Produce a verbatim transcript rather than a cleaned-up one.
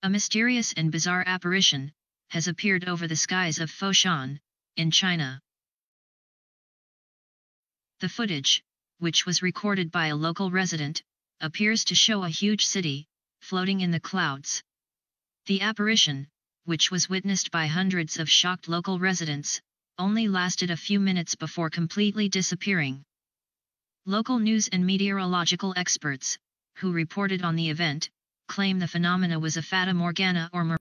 A mysterious and bizarre apparition has appeared over the skies of Foshan, in China. The footage, which was recorded by a local resident, appears to show a huge city floating in the clouds. The apparition, which was witnessed by hundreds of shocked local residents, only lasted a few minutes before completely disappearing. Local news and meteorological experts, who reported on the event, claim the phenomena was a fata morgana or